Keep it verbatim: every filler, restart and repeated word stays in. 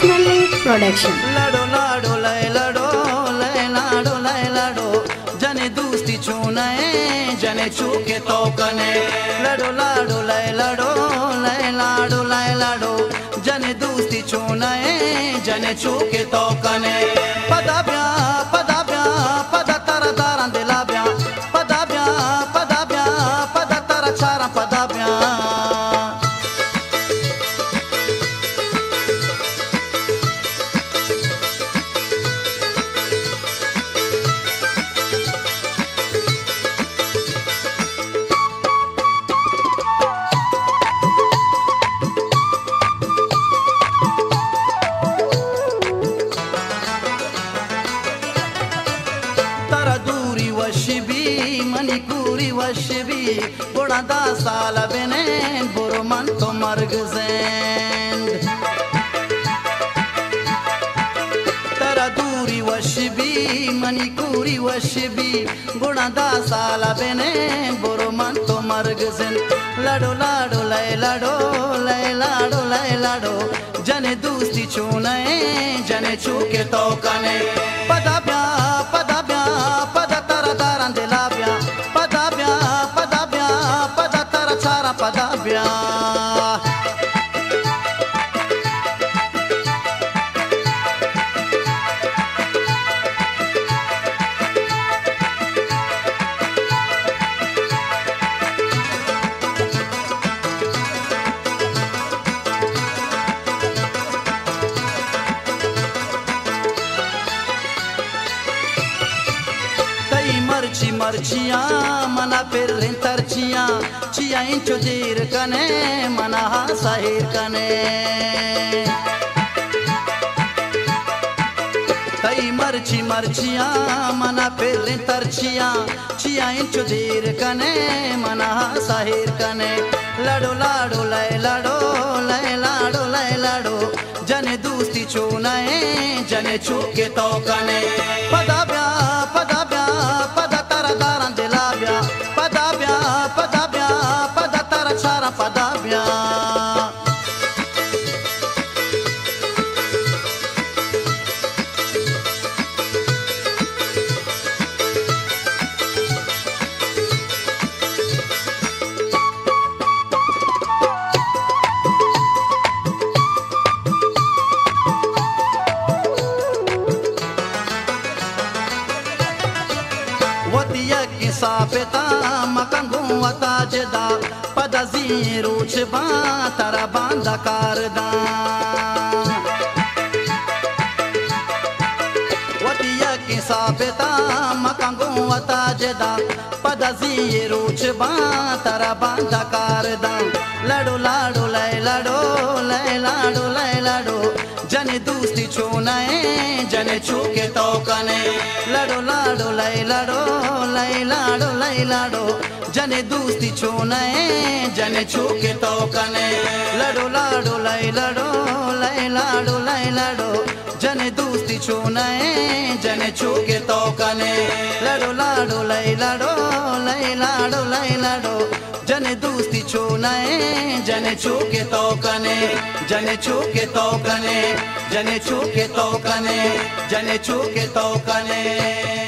Ashmani Production. लड़ो लाडो लय लड़ो लय लाडो लय लड़ो जने दोस्ती छूने जने छूके तो कने लड़ो लाडो लय लड़ो लय लाडो लय लड़ो जने दोस्ती छूने जने छूके तो कने पदा ब्या पदा ब्या पदा तारा तारा दिला ब्या पदा ब्या पदा ब्या पदा तारा चारा पदा ब्या मणिपुरी वशबी बुढ़ा दा साल बने बुरमन तो मर्ग ज़ैंद तरा दूरी वशबी मणिपुरी वशबी बुढ़ा दा साल बने बुरमन तो मर्ग ज़ैंद लड़ो लाडो लय लड़ो लय लाडो लय लड़ो जने दोस्ती छूने जने छूके तो कने पदा ब्या पदा ब्या पदा तारा तारा दिला ब्या पदा ब्या पदा ब्या पदा तारा चारा पदा ब्या मर्ची मर्चियां मना पिर्रें तरचियां चिया इंचो देर कने मना हा साहिर कने तई मर्ची मर्चियां मना पिर्रें तरचियां चिया इंचो देर कने मना हा साहिर कने लड़ो लाडो लय लड़ो लय लाडो लय लड़ो जने दोस्ती छूने जने छूके तो कने पदा ब्या पदा ब्या पदा तारा तारा दिला ब्या पदा ब्या पदा ब्या पदा तारा चारा पदा ब्या वतिया की सापेता मकंगू वता जदा पदा जीरो छबा तारा बांधा कारदा वतिया की सापेता मकंगू वता जदा पदा जीरो छबा तारा बांधा कारदा लड़ो लाडो लय लड़ो लय लाडो लय लड़ो जने दोस्ती छूने जने छूके तो कने लड़ो लाडो लय लड़ो लय लाडो लय लाडो जने दोस्ती छूने जने छूके तो कने लड़ो लाडो लय लड़ो लय लाडो लय लाडो जने दोस्ती छूने जने छूके तो कने लड़ो लाडो लय लड़ो लय लाडो लय लाडो जने दोस्ती छूने जने छूके तो कने जने छूके तो कने जने छूके तो कने जने छूके तो कने